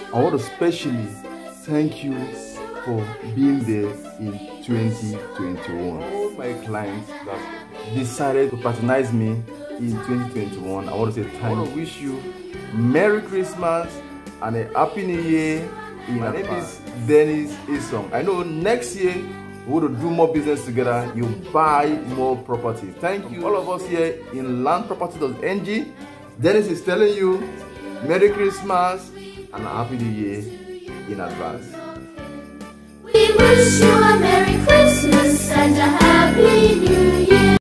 I want to specially thank you for being there in 2021. All my clients that decided to patronize me in 2021, I want to say thank you. I want to wish you Merry Christmas and a Happy New Year. My name is Isong. I know next year we will do more business together. You buy more property. Thank you, all of us here in LandProperty.ng. Dennis is telling you Merry Christmas and a Happy New Year in advance. We wish you a Merry Christmas and a Happy New Year.